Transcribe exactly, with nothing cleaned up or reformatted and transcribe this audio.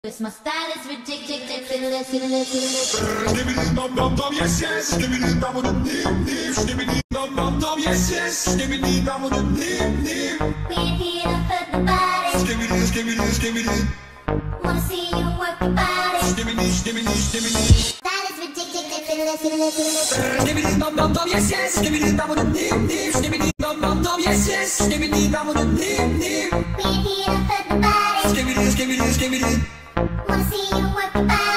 Cause my style is ridiculous, ridiculous. Skibidi dum dum dum, yes yes. Skibidi dum dum dim dim. Skibidi dum dum dum, yes yes. Skibidi dum dum dim dim. We're here to put the body. Skibidi skibidi skibidi. Wanna see you work your body. Skibidi skibidi skibidi. Style is ridiculous, ridiculous. Skibidi dum dum dum, yes yes. Skibidi dum dum dim dim. Skibidi dum dum dum, yes yes. Skibidi dum dum dim dim. We're here to put the body. Skibidi skibidi skibidi. Wanna see you work your body.